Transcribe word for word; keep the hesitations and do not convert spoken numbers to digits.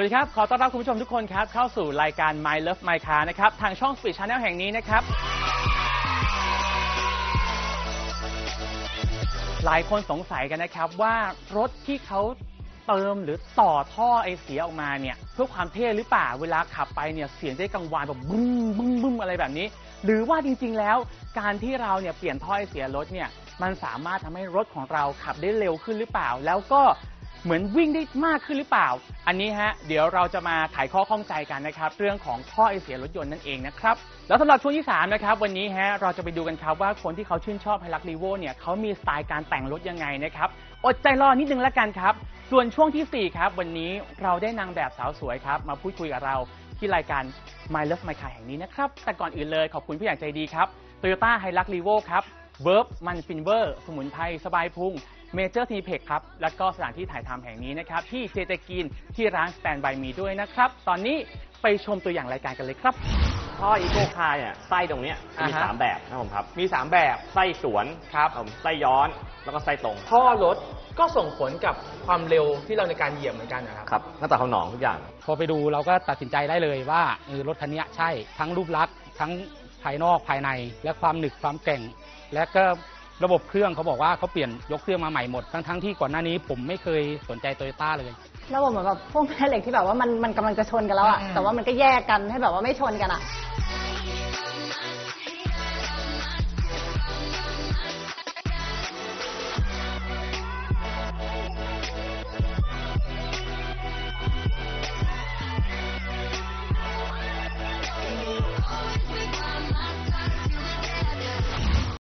วัสดีครับขอต้อนรับคุณผู้ชมทุกคนครับเข้าสู่รายการ My Love My Car นะครับทางช่อง Speed Channel แห่งนี้นะครับหลายคนสงสัยกันนะครับว่ารถที่เขาเติมหรือต่อท่อไอเสียออกมาเนี่ยเพื่อความเท่หรือเปล่าเวลาขับไปเนี่ยเสียงได้กังวานแบบบึ้มบึ้มบึ้มอะไรแบบนี้หรือว่าจริงๆแล้วการที่เราเนี่ยเปลี่ยนท่อไอเสียรถเนี่ยมันสามารถทำให้รถของเราขับได้เร็วขึ้นหรือเปล่าแล้วก็เหมือนวิ่งได้มากขึ้นหรือเปล่าอันนี้ฮะเดี๋ยวเราจะมาไขข้อข้องใจกันนะครับเรื่องของท่อไอเสียรถยนต์นั่นเองนะครับแล้วสำหรับช่วงที่สามนะครับวันนี้ฮะเราจะไปดูกันครับว่าคนที่เขาชื่นชอบไฮลักซ์ลีโวเนี่ยเขามีสไตล์การแต่งรถยังไงนะครับอดใจรอนิดนึงแล้วกันครับส่วนช่วงที่สี่ครับวันนี้เราได้นางแบบสาวสวยครับมาพูดคุยกับเราที่รายการ My Love My Car แห่งนี้นะครับแต่ก่อนอื่นเลยขอบคุณผู้ใหญ่ใจดีครับ Toyota Hilux Revo ครับเวิร์บมันฟินเวอร์สมุนไพรสบายพุงเมเจอร์ทีเพกครับและก็สถานที่ถ่ายทำแห่งนี้นะครับที่เจเจกินที่ร้านสแตนบายมีด้วยนะครับตอนนี้ไปชมตัวอย่างรายการกันเลยครับท่ออีโคคาร์เนี่ยไส้ตรงนี้มีสามแบบนะผมครับมีสามแบบไส้สวนครับไส้ย้อนแล้วก็ไส้ตรงท่อรถก็ส่งผลกับความเร็วที่เราในการเหยียบเหมือนกันนะครับครับหน้าตาเขาหนองทุกอย่างพอไปดูเราก็ตัดสินใจได้เลยว่ารถคันนี้ใช่ทั้งรูปลักษณ์ทั้งภายนอกภายในและความหนึบความแกร่งและก็ระบบเครื่องเขาบอกว่าเขาเปลี่ยนยกเครื่องมาใหม่หมดทั้งทั้งที่ก่อนหน้านี้ผมไม่เคยสนใจโตโยต้าเลยระบบเหมือนแบบพวกแม่เหล็กที่แบบว่ามันมันกำลังจะชนกันแล้วอะแต่ว่ามันก็แยกกันให้แบบว่าไม่ชนกันอะ